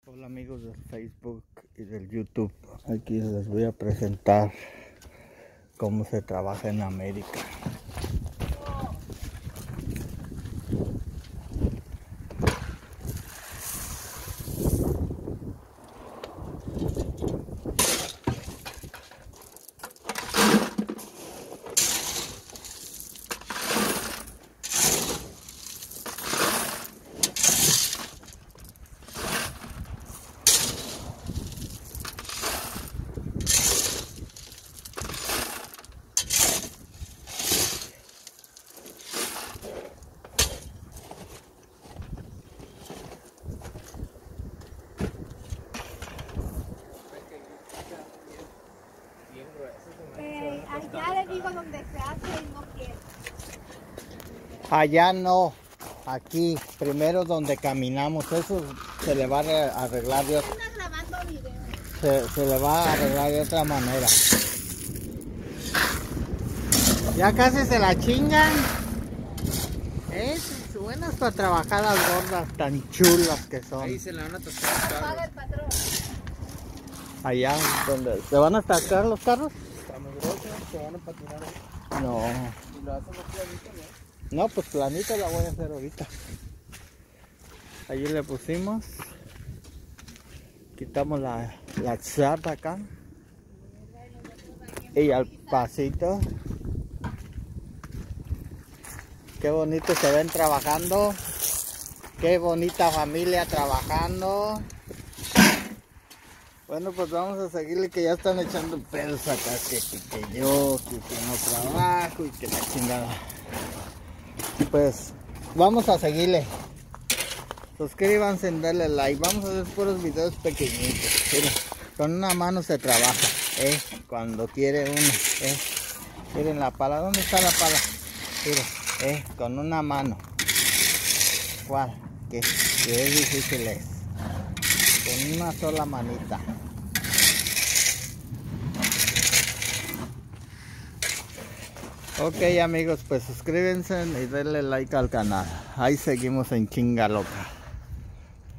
Hola amigos del Facebook y del YouTube, aquí les voy a presentar cómo se trabaja en América. Allá le digo donde se hace y no quiere. Allá no, aquí, primero donde caminamos, eso se le va a arreglar de otra, Está grabando video. se le va a arreglar de otra manera. Ya casi se la chingan. Es buenas para trabajar las gordas tan chulas que son. Ahí se le van a atascar los Paga carros. el patrón. Allá donde se van a atacar los carros. Está muy grueso, se van a patinar ahí. No, Y lo hacen más planito, ¿no? no, pues planita la voy a hacer ahorita. Allí le pusimos. Quitamos la chapa acá. Y al pasito. Qué bonito se ven trabajando. Qué bonita familia trabajando. Bueno, pues vamos a seguirle, que ya están echando pedos acá, que yo, que no trabajo y que la chingada. Pues vamos a seguirle. Suscríbanse, denle like. Vamos a hacer puros videos pequeñitos. Miren, con una mano se trabaja, cuando quiere uno, Miren la pala, ¿dónde está la pala? Miren, con una mano. ¿Cuál? Que es difícil es. Con una sola manita. Ok amigos, pues suscríbanse y denle like al canal. Ahí seguimos en chinga loca.